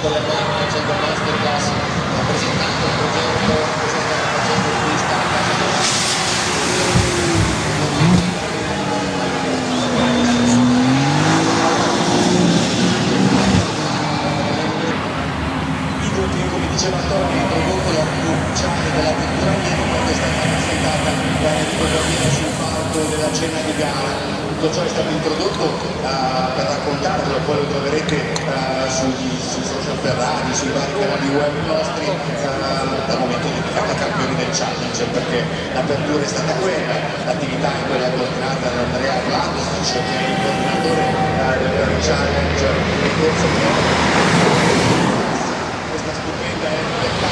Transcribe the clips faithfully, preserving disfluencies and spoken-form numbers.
con la quale facendo masterclass ha presentato il progetto che sta facendo in pista a casa nostra. Come diceva Tony, ha prodotto la ufficiale della vettura ieri quando è stata presentata la fotografia sul palco della cena di gara. Tutto ciò è stato introdotto uh, per raccontarvelo, poi lo troverete uh, sui, sui social Ferrari, sui vari canali web nostri, uh, dal momento dedicato ai campioni del Challenger, perché l'apertura è stata quella, l'attività è quella coordinata da Andrea Vladovic, che è il coordinatore uh, del Ferrari Challenger, nel corso che stupenda e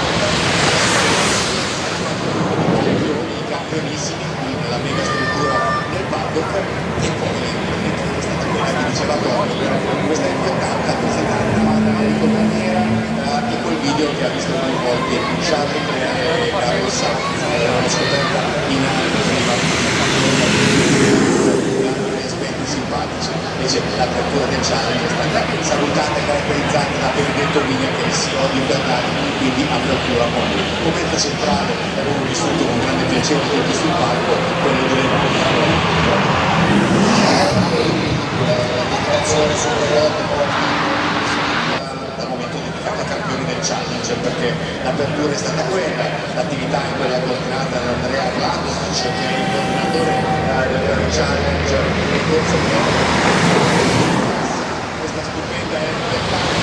i campionissimi nella mega struttura del paddock, e poi questa quella che diceva Tony, però questa F ottanta presentata da Enrico Carniera e quel video che ha visto più volte Charles e Carlos Sainz, l'hanno scoperta in prima aspetti simpatici. Invece l'apertura del challenge è stata salutata e caratterizzata da Benedetto Vigna, che è il C E O di Ferrari, quindi apertura con lui. Momento centrale, l'avevo vissuto con grande piacere tutti sul palco, quello delle dichiarazioni sul prodotto dal momento dedicato ai campioni del Challenger, perché l'apertura è stata quella, l'attività è quella coordinata da Andrea Vladovic, che è il coordinatore del Ferrari Challenger nel corso che questa stupenda F ottanta,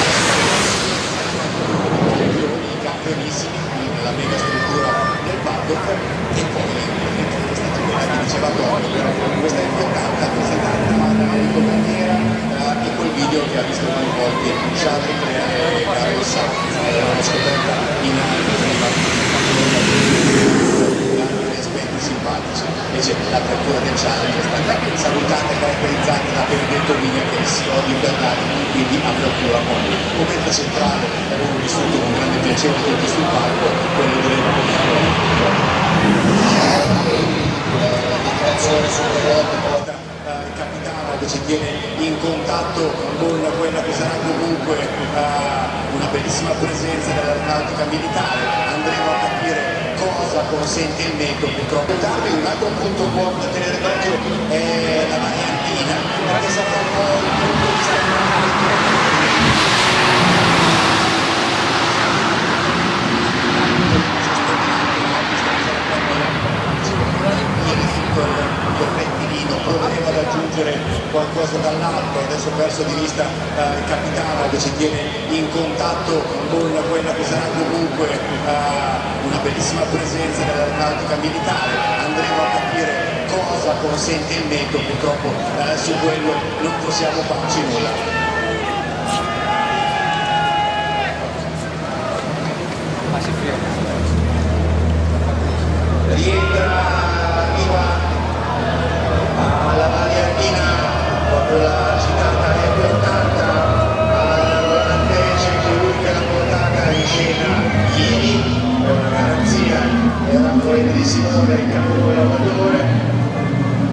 i campionissimi nella mega struttura del paddock, e poi questa quella che diceva Tony, però questa F ottanta presentata da Enrico Carniera e quel video che ha visto più volte Charles e Carlos Sainz, l'hanno scoperta in prima aspetti simpatici. Invece l'apertura del challenge è stata salutata e caratterizzata da Benedetto Vigna, che è il C E O di Ferrari, quindi apertura con lui. Momento centrale, l'avevo vissuto con grande piacere tutti sul palco, quello delle dichiarazioni sul prodotto, il capitano che ci tiene in contatto con quella che sarà comunque uh, una bellissima presenza dell'aeronautica militare. Andremo a capire cosa consente il metodo. Purtroppo darvi un altro punto buono da tenere d'occhio è la variantina, perché sarà un po' il punto di vista il rettilino, proveremo ad aggiungere qualcosa dall'alto. Adesso ho perso di vista eh, il capitano che ci tiene in contatto con quella che sarà comunque eh, una bellissima presenza dell'aeronautica militare. Andremo a capire cosa consente il metodo, purtroppo eh, su quello non possiamo farci nulla. Ma si ferma.